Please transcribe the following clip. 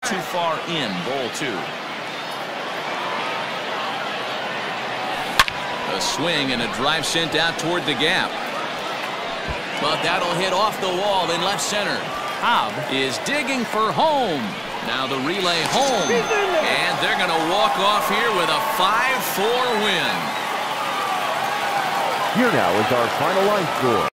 Too far in, ball 2. A swing and a drive sent out toward the gap. But that'll hit off the wall in left center. Cobb is digging for home. Now the relay home. And they're going to walk off here with a 5-4 win. Here now is our final line score.